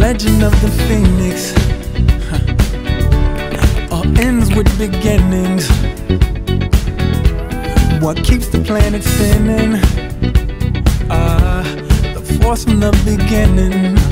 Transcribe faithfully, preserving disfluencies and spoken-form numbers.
legend of the phoenix, huh, all ends with beginnings. What keeps the planet spinning? Ah, uh, the force from the beginning.